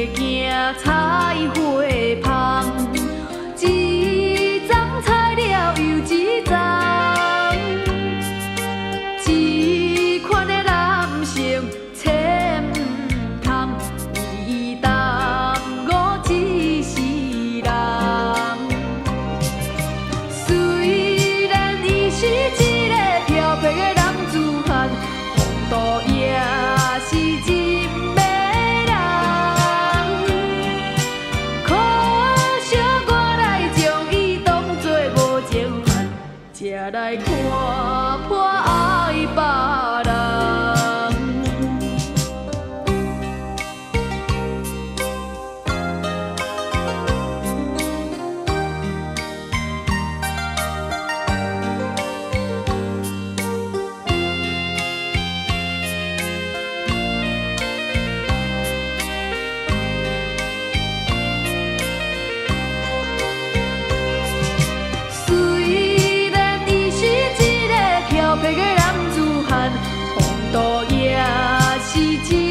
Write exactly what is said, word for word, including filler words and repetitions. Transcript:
行菜花芳，一丛菜了又一丛，这款的男性切唔通为耽误一世人。虽然伊是一个漂泊的男子汉，风度也是真。 来看破爱别人，虽然伊是一个漂泊的男子汉，风度也是一。